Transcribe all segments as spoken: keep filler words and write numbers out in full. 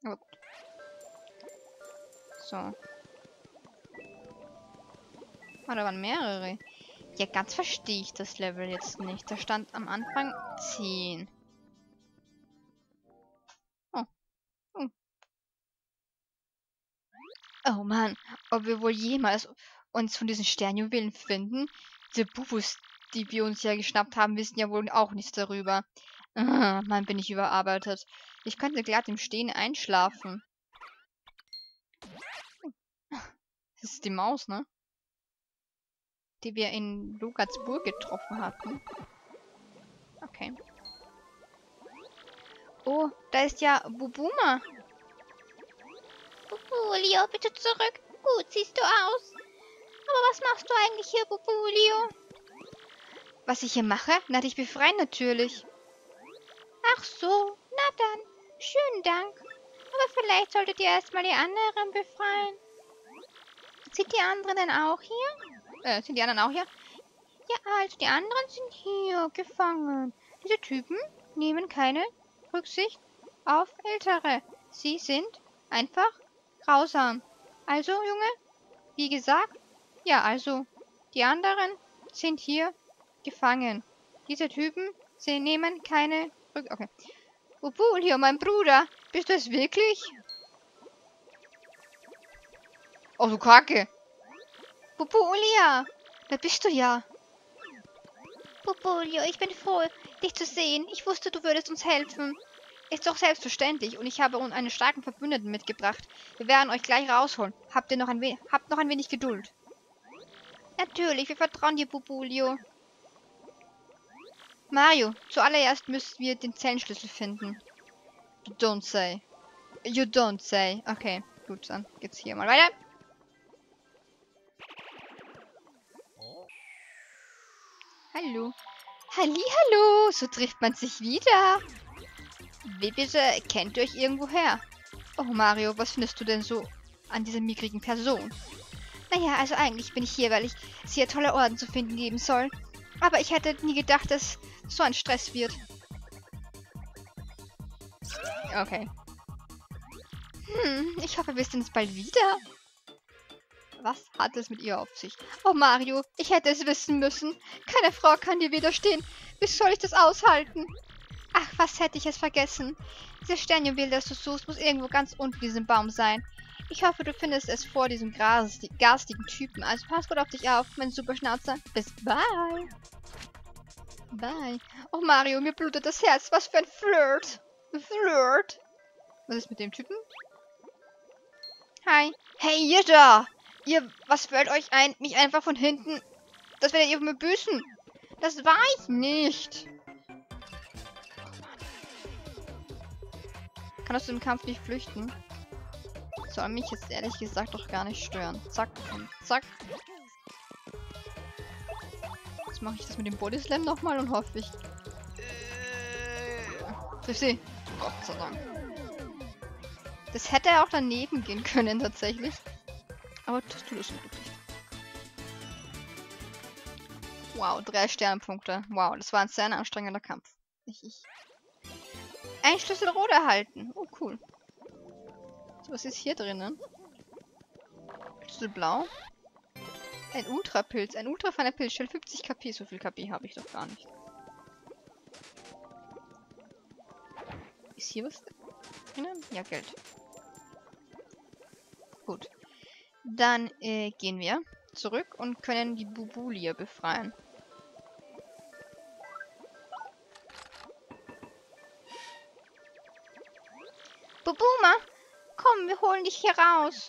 Aber gut. So. Ah, da waren mehrere. Ja, ganz verstehe ich das Level jetzt nicht. Da stand am Anfang zehn. Oh. Oh. Oh Mann, ob wir wohl jemals uns von diesen Sternjuwelen finden? Diese Bubus, die wir uns ja geschnappt haben, wissen ja wohl auch nichts darüber. Ah, Mann, bin ich überarbeitet. Ich könnte glatt im Stehen einschlafen. Das ist die Maus, ne? Die wir in Lugats Burg getroffen hatten. Okay. Oh, da ist ja Bubuma. Bubulio, bitte zurück. Gut siehst du aus. Aber was machst du eigentlich hier, Bubulio? Was ich hier mache? Na, dich befreien natürlich. Ach so, na dann. Schönen Dank. Aber vielleicht solltet ihr erstmal die anderen befreien. Sind die anderen denn auch hier? Äh, sind die anderen auch hier? Ja, also die anderen sind hier gefangen. Diese Typen nehmen keine Rücksicht auf Ältere. Sie sind einfach grausam. Also, Junge, wie gesagt, ja, also, die anderen sind hier gefangen. Diese Typen, sie nehmen keine Rücksicht. Okay. Bubulio, mein Bruder, bist du es wirklich? Oh, du Kacke. Bubulia, da bist du ja. Bubulio, ich bin froh, dich zu sehen. Ich wusste, du würdest uns helfen. Ist doch selbstverständlich. Und ich habe uns einen starken Verbündeten mitgebracht. Wir werden euch gleich rausholen. Habt ihr noch ein wenig, habt noch ein wenig Geduld. Natürlich, wir vertrauen dir, Bubulio. Mario, zuallererst müssen wir den Zellenschlüssel finden. You don't say. You don't say. Okay, gut, dann geht's hier mal weiter. Hallo. Hallihallo, so trifft man sich wieder. Wie bitte, kennt ihr euch irgendwoher? Oh Mario, was findest du denn so an dieser mickrigen Person? Naja, also eigentlich bin ich hier, weil ich sehr tolle Orden zu finden geben soll. Aber ich hätte nie gedacht, dass so ein Stress wird. Okay. Hm, ich hoffe, wir sehen uns bald wieder. Was hat es mit ihr auf sich? Oh Mario, ich hätte es wissen müssen. Keine Frau kann dir widerstehen. Wie soll ich das aushalten? Ach, was hätte ich es vergessen? Dieses Sternjuwel, das du suchst, muss irgendwo ganz unten diesem Baum sein. Ich hoffe, du findest es vor diesem garsti garstigen Typen. Also pass gut auf dich auf, mein Superschnauzer. Bis bald. Bye. Oh Mario, mir blutet das Herz. Was für ein Flirt. Flirt. Was ist mit dem Typen? Hi. Hey, ihr da. Ihr, was fällt euch ein, mich einfach von hinten... Das werdet ihr mir büßen. Das war ich nicht. Kann aus dem Kampf nicht flüchten. Soll mich jetzt ehrlich gesagt doch gar nicht stören. Zack und zack. Jetzt mache ich das mit dem Bodyslam nochmal und hoffe ich... Triff sie. Gott sei Dank. Das hätte auch daneben gehen können tatsächlich. Aber das tut es wirklich. Wow, drei Sternpunkte. Wow, das war ein sehr anstrengender Kampf. Ich, ich. Ein Schlüssel rot erhalten. Oh, cool. So, was ist hier drinnen? Schlüssel blau. Ein Ultrapilz. Ein ultrafeiner Pilz. Stellt fünfzig K P. So viel K P habe ich doch gar nicht. Ist hier was drinnen? Ja, Geld. Gut. Dann äh, gehen wir zurück und können die Bubulia befreien. Bubuma, komm, wir holen dich hier raus.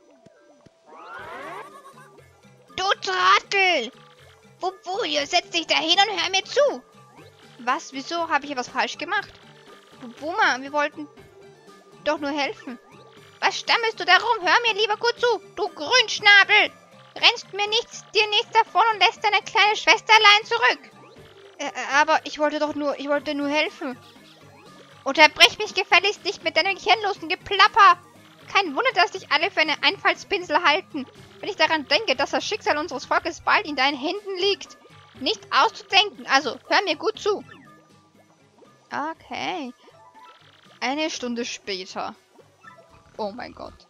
Du Trottel! Bubulia, setz dich da hin und hör mir zu. Was? Wieso? Habe ich etwas falsch gemacht? Bubuma, wir wollten doch nur helfen. Was stammelst du da rum? Hör mir lieber gut zu, du Grünschnabel! Rennst mir nichts, dir nichts davon und lässt deine kleine Schwester allein zurück. Äh, aber ich wollte doch nur, ich wollte nur helfen. Unterbrich mich gefälligst nicht mit deinem gehirnlosen Geplapper. Kein Wunder, dass dich alle für eine Einfallspinsel halten. Wenn ich daran denke, dass das Schicksal unseres Volkes bald in deinen Händen liegt. Nicht auszudenken, also hör mir gut zu. Okay. Eine Stunde später. Oh mein Gott.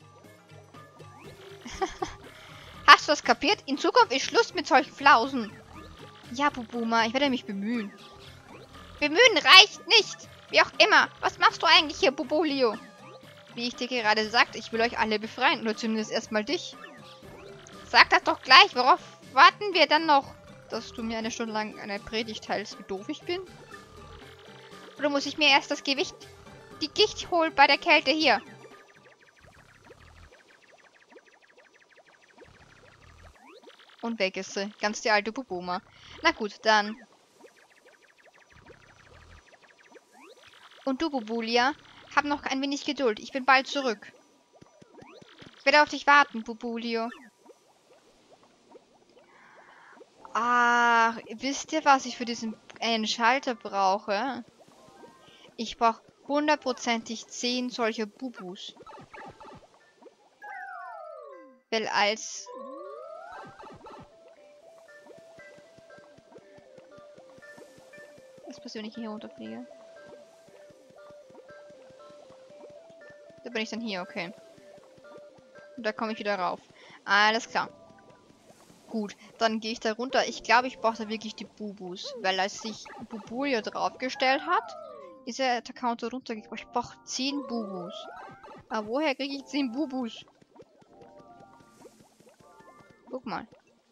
Hast du das kapiert? In Zukunft ist Schluss mit solchen Flausen. Ja, Bubuma, ich werde mich bemühen. Bemühen reicht nicht. Wie auch immer. Was machst du eigentlich hier, Bubulio? Wie ich dir gerade sagte, ich will euch alle befreien. Oder zumindest erstmal dich. Sag das doch gleich. Worauf warten wir dann noch? Dass du mir eine Stunde lang eine Predigt teilst, wie doof ich bin? Oder muss ich mir erst das Gewicht, die Gicht holen bei der Kälte hier? Und weg ist sie. Ganz die alte Bubuma. Na gut, dann. Und du, Bubulia, hab noch ein wenig Geduld. Ich bin bald zurück. Ich werde auf dich warten, Bubulio. Ach, wisst ihr, was ich für diesen einen Schalter brauche? Ich brauche hundertprozentig zehn solcher Bubus. Weil als... Was passiert, wenn ich hier runterfliege? Da bin ich dann hier, okay. Und da komme ich wieder rauf. Alles klar. Gut, dann gehe ich da runter. Ich glaube, ich brauche da wirklich die Bubus. Weil als sich Bubulio draufgestellt hat, ist er der Counter runtergekommen. Ich brauche zehn Bubus. Aber woher kriege ich zehn Bubus? Guck mal.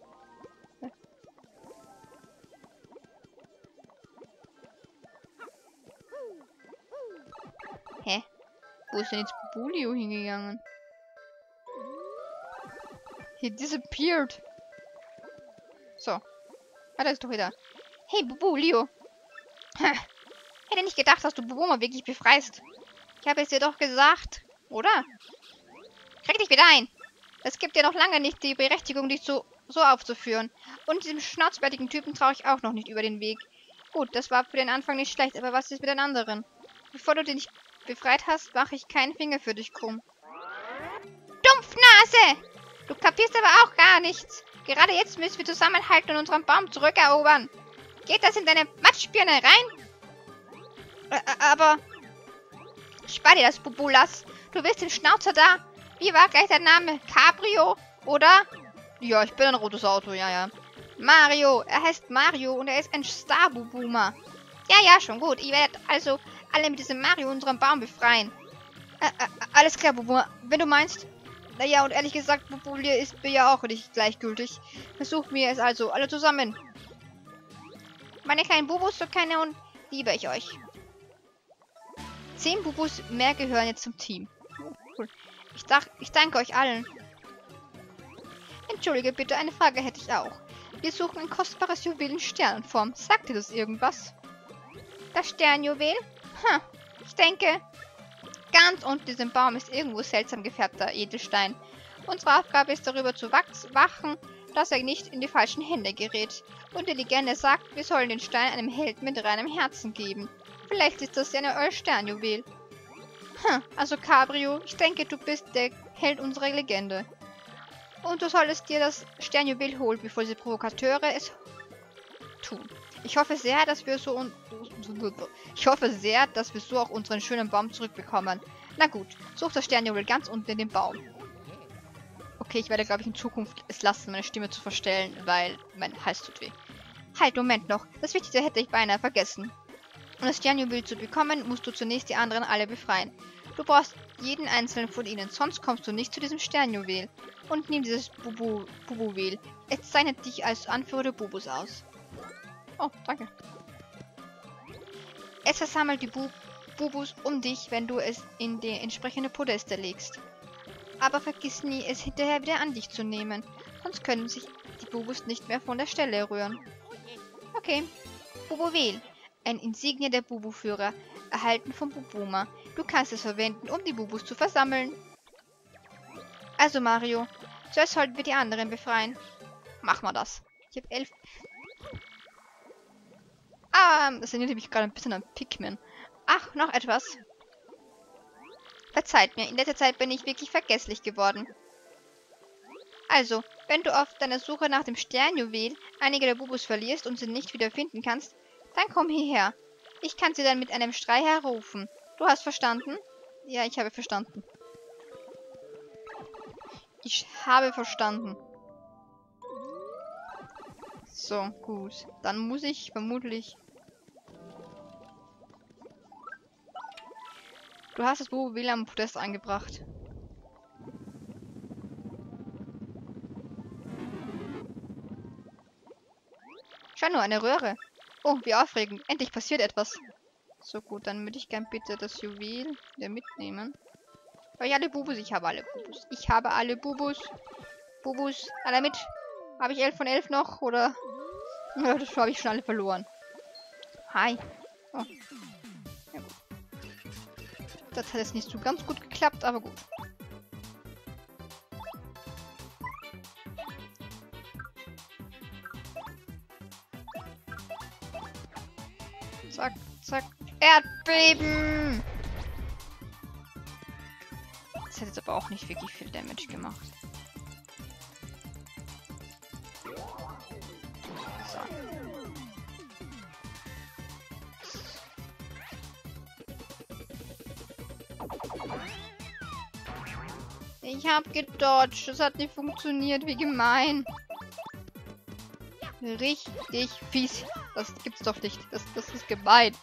Hä? Wo ist denn jetzt Bubulio hingegangen? He disappeared. So. Ah, da ist doch wieder. Hey, Bubulio. Ha. Hätte nicht gedacht, dass du Bubuma wirklich befreist. Ich habe es dir doch gesagt. Oder? Krieg dich wieder ein. Es gibt dir noch lange nicht die Berechtigung, dich so, so aufzuführen. Und diesem schnauzbärtigen Typen traue ich auch noch nicht über den Weg. Gut, das war für den Anfang nicht schlecht, aber was ist mit den anderen? Bevor du den nicht befreit hast, mache ich keinen Finger für dich krumm. Dumpfnase! Du kapierst aber auch gar nichts. Gerade jetzt müssen wir zusammenhalten und unseren Baum zurückerobern. Geht das in deine Matschbirne rein? Ä aber... Spar dir das, Bubulas. Du willst den Schnauzer da. Wie war gleich dein Name? Cabrio? Oder? Ja, ich bin ein rotes Auto, ja, ja. Mario. Er heißt Mario und er ist ein Star-Bubuma. Ja, ja, schon gut. Ich werde also alle mit diesem Mario unseren Baum befreien. Ä äh, alles klar, Bubuma. Wenn du meinst... Naja, und ehrlich gesagt, Bubulia ist mir ja auch nicht gleichgültig. Versucht mir es also alle zusammen. Meine kleinen Bubus, so keine und liebe ich euch. Zehn Bubus mehr gehören jetzt zum Team. Oh, cool. Ich, dach, ich danke euch allen. Entschuldige bitte, eine Frage hätte ich auch. Wir suchen ein kostbares Juwel in Sternenform. Sagt dir das irgendwas? Das Sternjuwel? Hm, ich denke... Ganz unter diesem Baum ist irgendwo seltsam gefärbter Edelstein. Unsere Aufgabe ist darüber zu wachen, dass er nicht in die falschen Hände gerät. Und die Legende sagt, wir sollen den Stein einem Helden mit reinem Herzen geben. Vielleicht ist das ja eine Sternjuwel. Hm, also Cabrio, ich denke, du bist der Held unserer Legende. Und du solltest dir das Sternjuwel holen, bevor diese Provokateure es tun. Ich hoffe sehr, dass wir so und ich hoffe sehr, dass wir so auch unseren schönen Baum zurückbekommen. Na gut, such das Sternjuwel ganz unten in dem Baum. Okay, ich werde, glaube ich, in Zukunft es lassen, meine Stimme zu verstellen, weil mein Hals tut weh. Halt, Moment noch. Das Wichtigste hätte ich beinahe vergessen. Um das Sternjuwel zu bekommen, musst du zunächst die anderen alle befreien. Du brauchst jeden einzelnen von ihnen, sonst kommst du nicht zu diesem Sternjuwel. Und nimm dieses Bubu Bubuwel. Es zeichnet dich als Anführer der Bubus aus. Oh, danke. Es versammelt die Bu Bubus um dich, wenn du es in die entsprechende Podeste legst. Aber vergiss nie, es hinterher wieder an dich zu nehmen. Sonst können sich die Bubus nicht mehr von der Stelle rühren. Okay. Bubuwel. Ein Insignie der Bubu-Führer. Erhalten von Bubuma. Du kannst es verwenden, um die Bubus zu versammeln. Also Mario, zuerst sollten wir die anderen befreien. Machen wir das. Ich habe elf... Ah, das erinnert mich gerade ein bisschen an Pikmin. Ach, noch etwas. Verzeiht mir, in letzter Zeit bin ich wirklich vergesslich geworden. Also, wenn du auf deiner Suche nach dem Sternjuwel einige der Bubus verlierst und sie nicht wieder finden kannst, dann komm hierher. Ich kann sie dann mit einem Schrei herrufen. Du hast verstanden? Ja, ich habe verstanden. Ich habe verstanden. So, gut. Dann muss ich vermutlich... Du hast das Bubu W L A N Podest eingebracht. Schau nur, eine Röhre. Oh, wie aufregend. Endlich passiert etwas. So gut, dann würde ich gern bitte das Juwel wieder mitnehmen. Weil ich alle Bubus, ich habe alle Bubus. Ich habe alle Bubus. Bubus, alle mit. Habe ich elf von elf noch, oder? Ja, das habe ich schon alle verloren. Hi. Oh. Ja, gut. Das hat jetzt nicht so ganz gut geklappt, aber gut. Zack, zack. Erdbeben! Das hat jetzt aber auch nicht wirklich viel Damage gemacht. So. Ich hab gedodged. Das hat nicht funktioniert. Wie gemein. Richtig fies. Das gibt's doch nicht. Das, das ist gemein.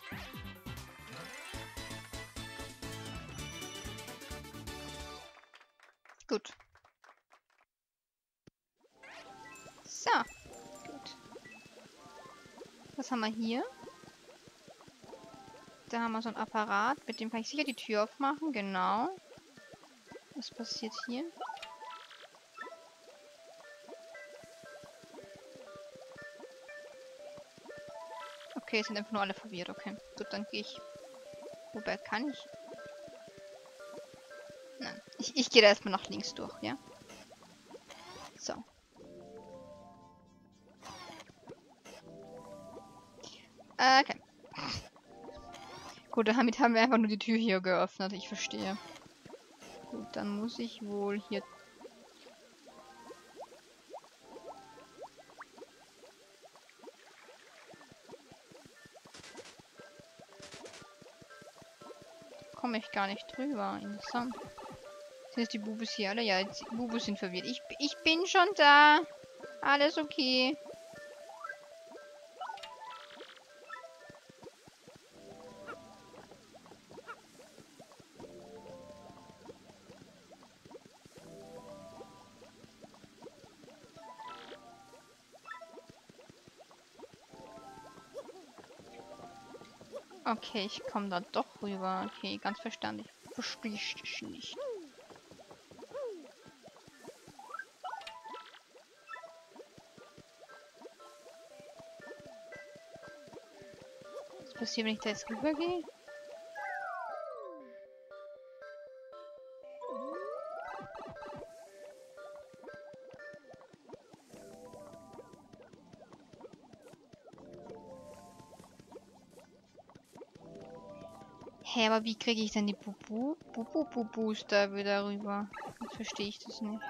Gut. So. Gut. Was haben wir hier? Da haben wir so ein Apparat. Mit dem kann ich sicher die Tür aufmachen. Genau. Was passiert hier? Okay, sind einfach nur alle verwirrt. Okay. Gut, dann gehe ich. Wobei kann ich? Nein. Ich, ich gehe da erstmal nach links durch, ja? So. Okay. Gut, damit haben wir einfach nur die Tür hier geöffnet. Ich verstehe. Gut, dann muss ich wohl hier... Komme ich gar nicht drüber. Interessant. Sind jetzt die Bubus hier alle? Ja, die Bubus sind verwirrt. Ich, ich bin schon da. Alles okay. Okay, ich komme da doch rüber. Okay, ganz verstanden. Ich verstehe dich nicht. Was passiert, wenn ich da jetzt rübergehe? Hä, aber wie kriege ich denn die Bubu? Bubu-Bubus da wieder rüber? Jetzt verstehe ich das nicht.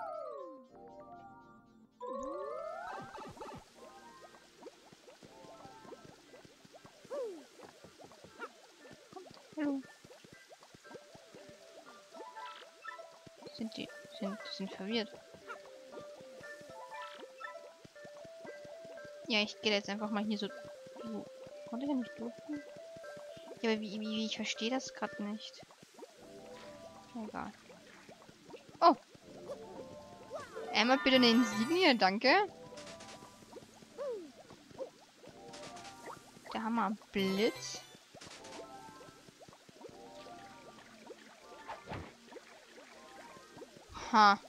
Hallo. Sind die... sind, sind verwirrt. Ja, ich gehe jetzt einfach mal hier so... so. Konnte ich ja nicht durchgehen? Ja, aber wie, wie, ich verstehe das gerade nicht. Egal. Oh! Einmal bitte eine Insignie, danke. Da haben wir einen Blitz. Ha.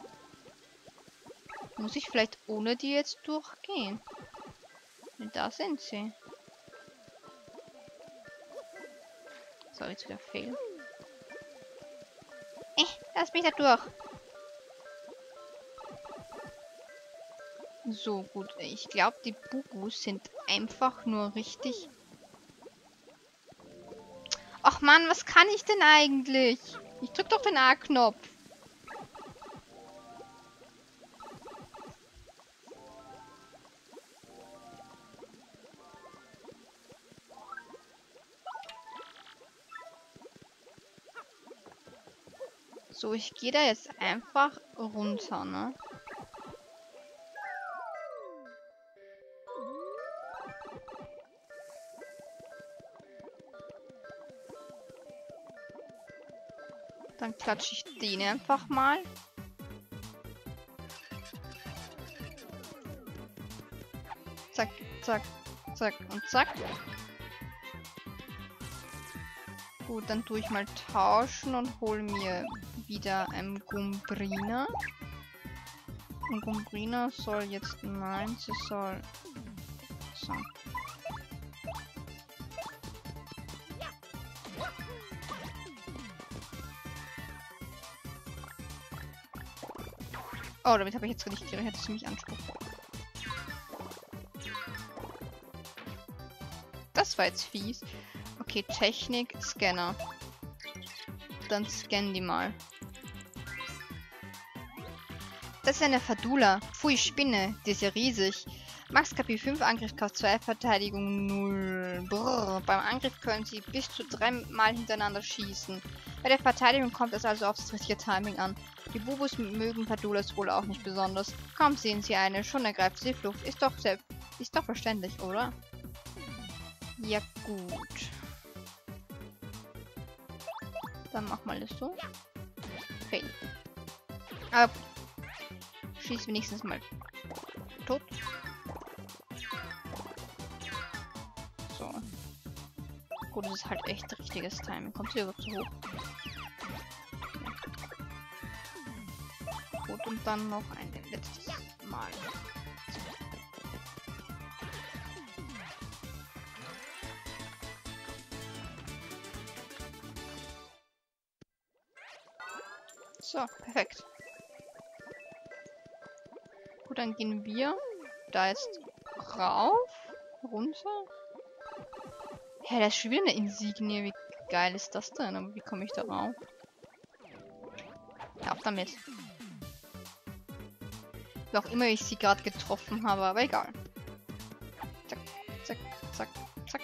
Muss ich vielleicht ohne die jetzt durchgehen? Und da sind sie. So, jetzt wieder Fail. Eh, lass mich da durch. So, gut. Ich glaube, die Bubus sind einfach nur richtig... Ach Mann, was kann ich denn eigentlich? Ich drück doch den A-Knopf. So, ich gehe da jetzt einfach runter, ne? Dann klatsche ich den einfach mal. Zack, zack, zack und zack. Gut, dann tue ich mal tauschen und hole mir wieder einen Gumbrina. Und Gumbrina soll jetzt, nein, sie soll... So. Oh, damit habe ich jetzt nicht gerechnet, dass sie mich anspuckt. Das war jetzt fies. Okay, Technik, Scanner. Dann scannen die mal. Das ist eine Fadula. Pfui, Spinne. Die ist ja riesig. Max K P fünf, Angriff K zwei, Verteidigung null. Brrr. Beim Angriff können sie bis zu dreimal hintereinander schießen. Bei der Verteidigung kommt es also aufs richtige Timing an. Die Bubus mögen Fadulas wohl auch nicht besonders. Kaum sehen sie eine, schon ergreift sie Flucht. Ist doch selbst, ist doch verständlich, oder? Ja, gut. Dann mach mal das so. Okay. Aber schieß wenigstens mal tot. So. Gut, das ist halt echt richtiges Timing. Kommt sie überhaupt so hoch? Okay. Gut, und dann noch ein letztes Mal. So, perfekt. Gut, dann gehen wir da jetzt rauf, runter. Hä, da ist schon wieder eine Insignie. Wie geil ist das denn? Aber wie komme ich da rauf? Ja, auf damit. Wie auch immer ich sie gerade getroffen habe, aber egal. Zack, zack, zack, zack.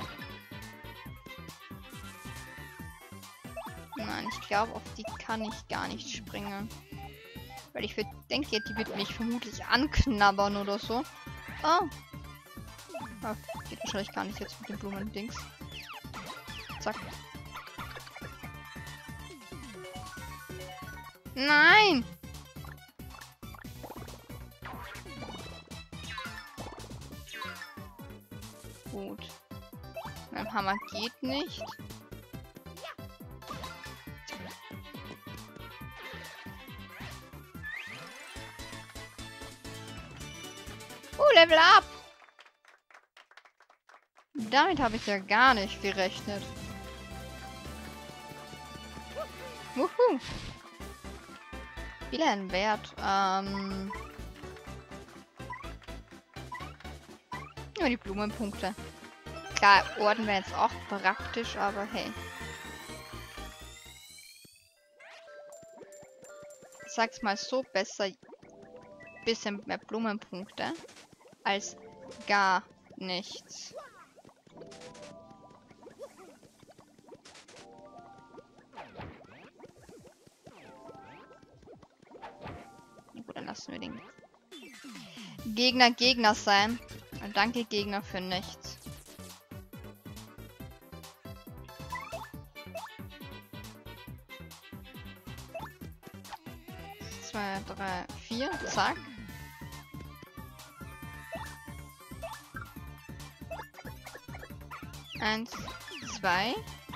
Nein, ich glaube, auf die kann ich gar nicht springen. Weil ich denke, die wird mich vermutlich anknabbern oder so. Oh. Ah, geht wahrscheinlich gar nicht jetzt mit den Blumen-Dings. Zack. Nein! Gut. Mein Hammer geht nicht. Oh, Level up! Damit habe ich ja gar nicht gerechnet. Wuhu! Wieder ein Wert. Ähm. Nur die Blumenpunkte. Klar, Orden wäre jetzt auch praktisch, aber hey. Ich sag's mal so, besser bisschen mehr Blumenpunkte als gar nichts. Gut, dann lassen wir den Gegner Gegner sein. Und danke Gegner für nichts. Zwei, drei, vier, zack. Eins, zwei.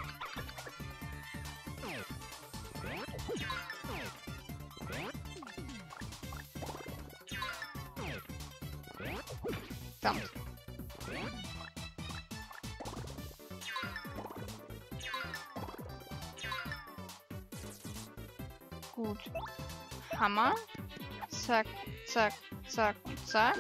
Verdammt. Gut. Hammer. Zack, zack, zack und zack.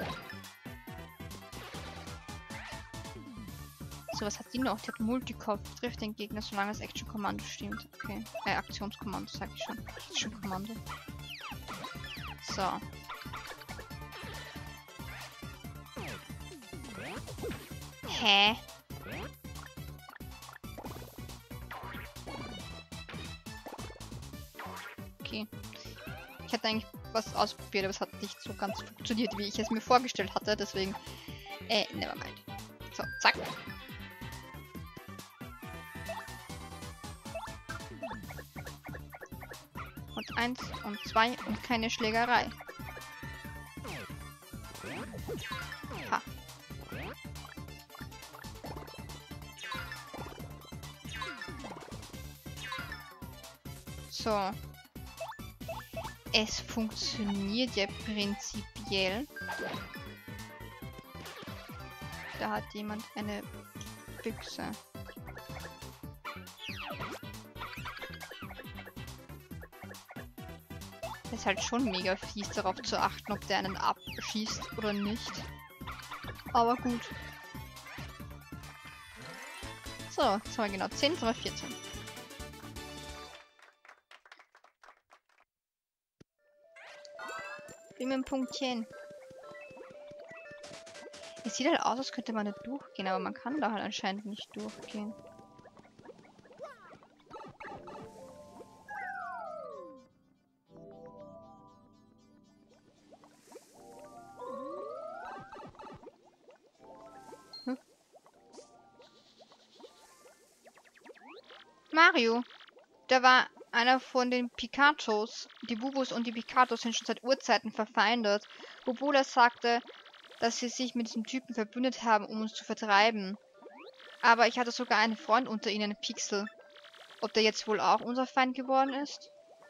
So, was hat die noch? Die hat Multikopf. Trifft den Gegner, solange das Action-Kommando stimmt. Okay. Äh, Aktionskommando, sag ich schon. Action-Kommando. So. Hä? okay. Ich hatte eigentlich was ausprobiert, aber es hat nicht so ganz funktioniert, wie ich es mir vorgestellt hatte. Deswegen, äh, nevermind. So, zack. Und eins und zwei und keine Schlägerei. Ha. So. Es funktioniert ja prinzipiell. Da hat jemand eine Büchse. Es ist halt schon mega fies, darauf zu achten, ob der einen abschießt oder nicht. Aber gut. So, jetzt haben wir genau zehn, jetzt haben wir vierzehn. Gib mir ein Punktchen. Es sieht halt aus, als könnte man da durchgehen, aber man kann da halt anscheinend nicht durchgehen. Hm? Mario, da war einer von den Pikachos. Die Bubus und die Pikachos sind schon seit Urzeiten verfeindet. Bubula sagte, dass sie sich mit diesem Typen verbündet haben, um uns zu vertreiben. Aber ich hatte sogar einen Freund unter ihnen, Pixel. Ob der jetzt wohl auch unser Feind geworden ist?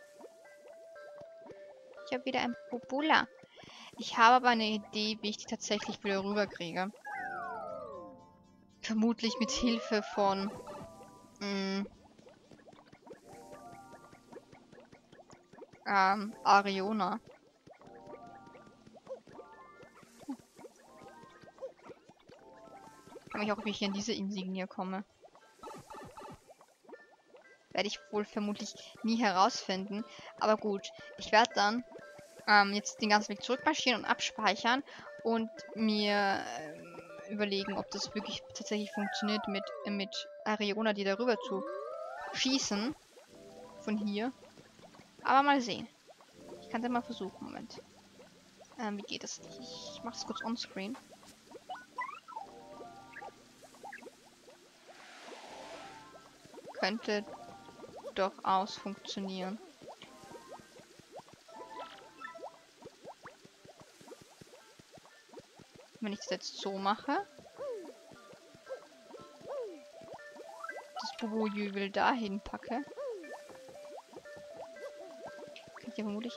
Ich habe wieder ein Bubula. Ich habe aber eine Idee, wie ich die tatsächlich wieder rüberkriege. Vermutlich mit Hilfe von... Mh, ähm, Ariona. Ich frage mich auch, wie ich hier in diese Insignie komme. Werde ich wohl vermutlich nie herausfinden. Aber gut, ich werde dann ähm, jetzt den ganzen Weg zurückmarschieren und abspeichern und mir äh, überlegen, ob das wirklich tatsächlich funktioniert mit, äh, mit Ariona, die darüber zu schießen. Von hier. Aber mal sehen. Ich kann es ja mal versuchen. Moment. Ähm, wie geht das? Ich mache es kurz onscreen. Könnte durchaus funktionieren. Wenn ich das jetzt so mache. Das Bubu-Jübel dahin packe. Kann ich ja vermutlich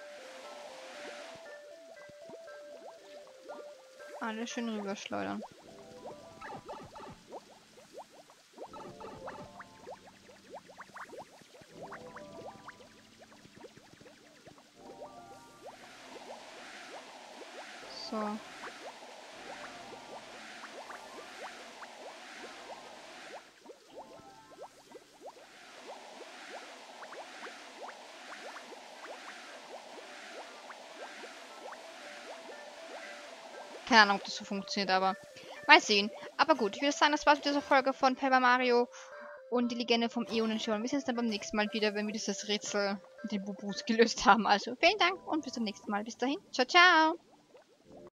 alles schön rüberschleudern. So. Keine Ahnung, ob das so funktioniert, aber mal sehen. Aber gut, ich würde sagen, das war's mit dieser Folge von Paper Mario und die Legende vom Äonenschirm. Wir sehen uns dann beim nächsten Mal wieder, wenn wir dieses Rätsel mit den Bubus gelöst haben. Also vielen Dank und bis zum nächsten Mal. Bis dahin. Ciao, ciao.